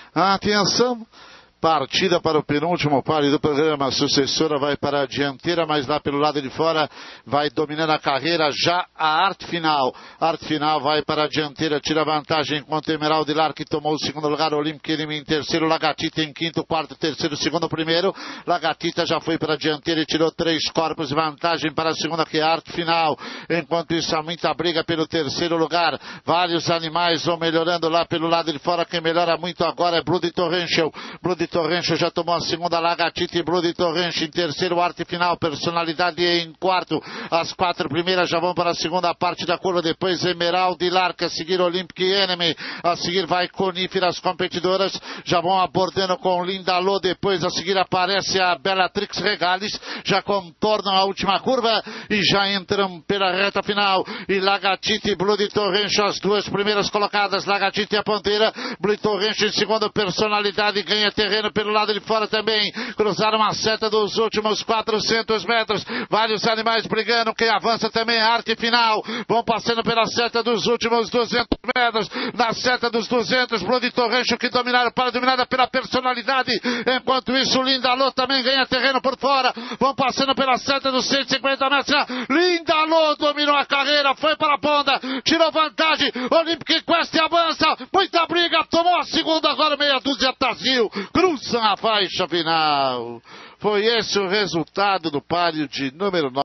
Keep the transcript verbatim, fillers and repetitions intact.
Atenção, partida para o penúltimo páreo do programa. A sucessora vai para a dianteira, mas lá pelo lado de fora vai dominando a carreira já a Arte Final. Arte Final vai para a dianteira, tira vantagem enquanto Emerald Lar, que tomou o segundo lugar, Olímpico Enemy em terceiro, Lagatita em quinto, quarto, terceiro, segundo, primeiro. Lagatita já foi para a dianteira e tirou três corpos de vantagem para a segunda, que é a Arte Final. Enquanto isso, há muita briga pelo terceiro lugar. Vários animais vão melhorando lá pelo lado de fora. Quem melhora muito agora é Bloody Torrential. Bloody Torrential já tomou a segunda, Lagatita e Bloody Torrential em terceiro, Arte Final, Personalidade em quarto. As quatro primeiras já vão para a segunda parte da curva, depois Emerald e Larca, a seguir Olympic Enemy, a seguir vai Coníferas Competidoras, já vão abordando com Linda Lô, depois a seguir aparece a Bellatrix Regalis, já contornam a última curva e já entram pela reta final, e Lagatita e Bloody Torrential, as duas primeiras colocadas, Lagatita e a ponteira, Bloody Torrential em segundo, Personalidade ganha terreno pelo lado de fora também, cruzaram a seta dos últimos quatrocentos metros, vários animais brigando, quem avança também é a Arte Final, vão passando pela seta dos últimos duzentos metros, na seta dos duzentos, Bloody Torrential que dominaram, para dominada pela Personalidade, enquanto isso Linda Lô também ganha terreno por fora, vão passando pela seta dos cento e cinquenta metros, Linda Lô dominou a carreira, foi para a ponta, tirou vantagem, Olympic Quest avança, muita briga, tomou a segunda, agora meia dúzia Tazil, cruzam a faixa final. Foi esse o resultado do páreo de número nove.